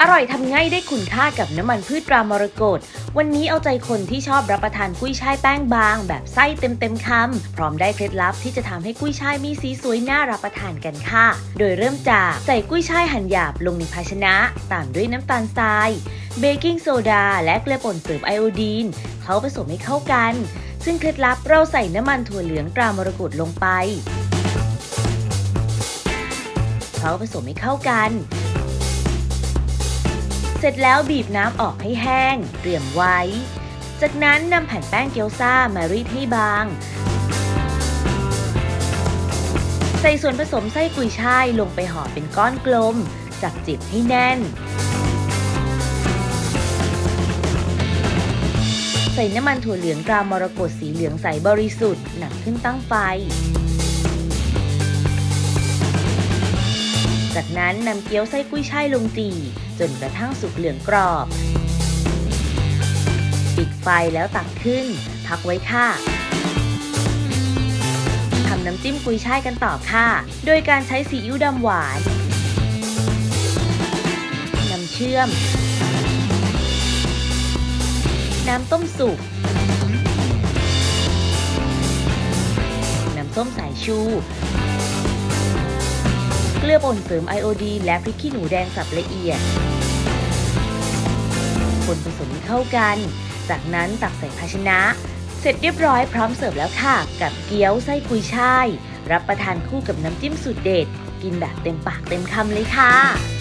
ร่อยทำง่ายได้คุณค่ากับน้ำมันพืชตรามรกตวันนี้เอาใจคนที่ชอบรับประทานกุ้ยช่ายแป้งบางแบบไส้เต็มคำพร้อมได้เคล็ดลับที่จะทำให้กุ้ยช่ายมีสีสวยน่ารับประทานกันค่ะโดยเริ่มจากใส่กุ้ยช่ายหั่นหยาบลงในภาชนะตามด้วยน้ำตาลทรายเบกกิ้งโซดาและเกลือป่นเสริมไอโอดีนเขาผสมให้เข้ากันซึ่งเคล็ดลับเราใส่น้ำมันถั่วเหลืองตรามรกตลงไปเขาผสมให้เข้ากันเสร็จแล้วบีบน้ำออกให้แห้งเตรียมไว้จากนั้นนำแผ่นแป้งเกี๊ยวซ่ามารีดให้บางใส่ส่วนผสมไส้กุยช่ายลงไปห่อเป็นก้อนกลมจับจิบให้แน่นใส่น้ำมันถั่วเหลืองตรามรกตสีเหลืองใสบริสุทธิ์นำขึ้นตั้งไฟจากนั้นนำเกี๊ยวไส้กุ้ยช่ายลงจี่จนกระทั่งสุกเหลืองกรอบปิดไฟแล้วตักขึ้นพักไว้ค่ะทำน้ำจิ้มกุ้ยช่ายกันต่อค่ะโดยการใช้ซีอิ๊วดำหวานน้ำเชื่อมน้ำต้มสุกน้ำส้มสายชูเกลือป่นเสริมไอโอดีนและพริกขี้หนูแดงสับละเอียดคนผสมให้เข้ากันจากนั้นตักใส่ภาชนะเสร็จเรียบร้อยพร้อมเสิร์ฟแล้วค่ะกับเกี๊ยวไส้กุยช่ายรับประทานคู่กับน้ำจิ้มสูตรเด็ดกินแบบเต็มปากเต็มคำเลยค่ะ